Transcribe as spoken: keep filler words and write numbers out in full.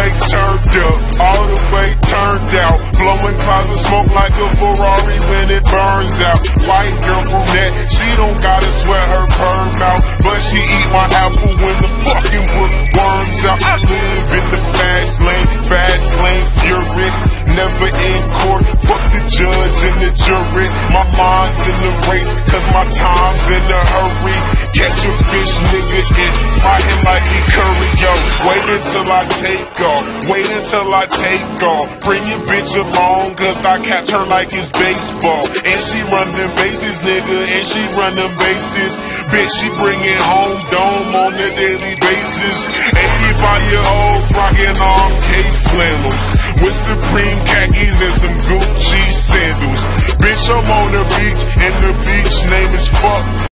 way turned up, all the way turned out. Blowing clouds of smoke like a Ferrari when it burns out. White girl brunette, she don't gotta sweat her perm out, but she eat my apple when the fucking wood worms out. I live in the fast lane, fast lane fury, never in court. Fuck the judge and the jury. My mind's in the race, cause my time's in a hurry. Catch a fish, nigga, and fry him like he curry, yo. Wait until I take off, wait until I take off. Bring your bitch along, cause I catch her like it's baseball. And she run them bases, nigga, and she run them bases. Bitch, she bring it home, dome on a daily basis. eighty-five year olds rockin' all K-flannels with Supreme khakis and some Gucci sandals. Bitch, I'm on the beach, and the beach name is fuck.